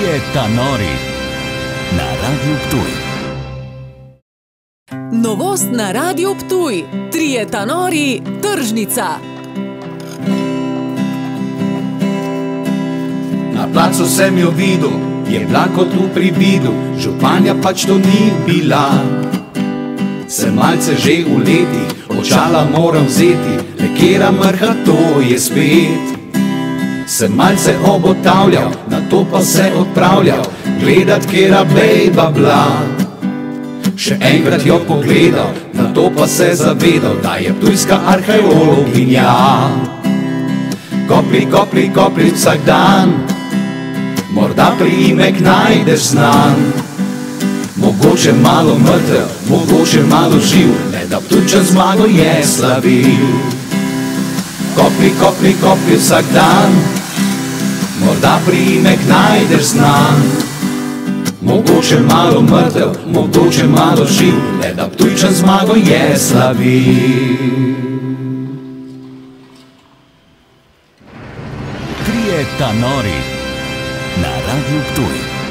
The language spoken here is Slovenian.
Trije ta-nori na Radiu Ptuj. Novost na Radiu Ptuj. Trije ta-nori, tržnica. Na placu sem jo videl, je bila kot v prividu, županja pač to ni bila. Sem malce že v letih, očala moram vzeti, le kera mrha to je spet. Sem malce obotavljal, na to pa se odpravljal, gledat kera bejba bila. Še enkrat jo pogledal, na to pa se zavedal, da je ptujska arheologinja. Kopli, kopli, kopli vsak dan, morda priimek najdeš znan. Mogoče malo mrtev, mogoče malo živ, le da Ptujčan zmago je slavil. Kopli, kopli, kopli vsak dan, morda priimek najdeš znan. Mogoče malo mrtev, mogoče malo živ, le da Ptujčan zmago je slavil. Trije ta-nori na Radiu Ptuj.